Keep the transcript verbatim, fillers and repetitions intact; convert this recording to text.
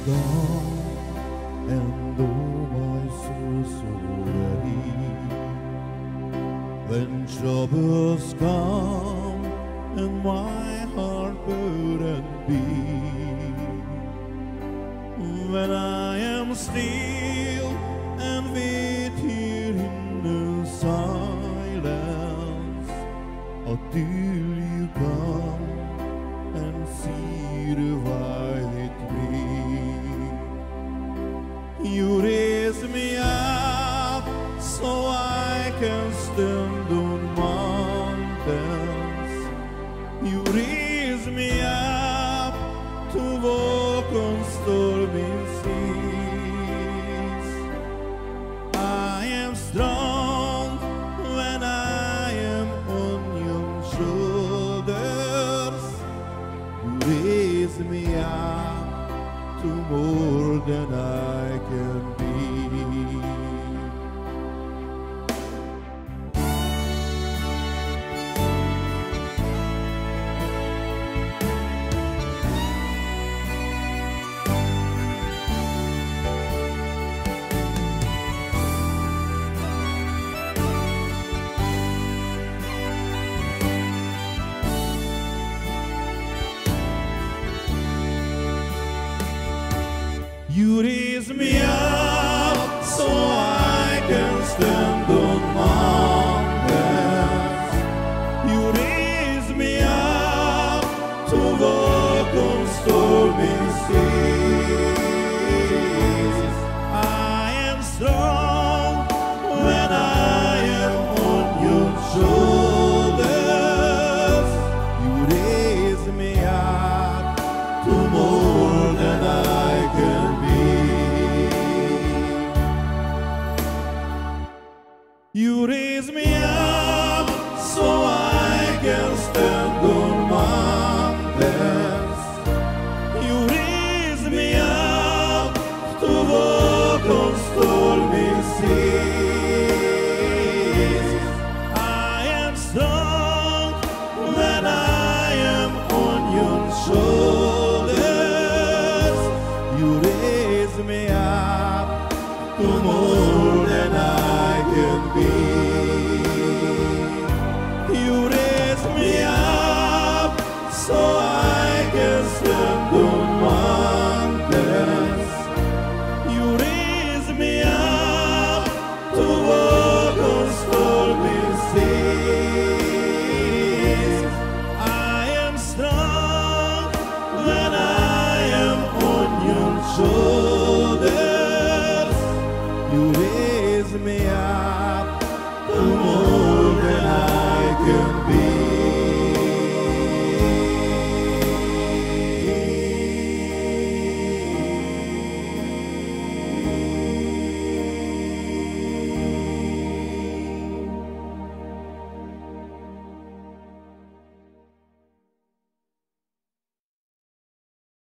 gone, and oh my soul so weary. When troubles come and my heart burdened be, when I am still and wait here in the silence, until you come and see the white me. You raise me up so I can stand on mountains. You raise me up to walk on stormy seas. I am strong when I am on your shoulders. You raise me up to more than I can be. You raise me up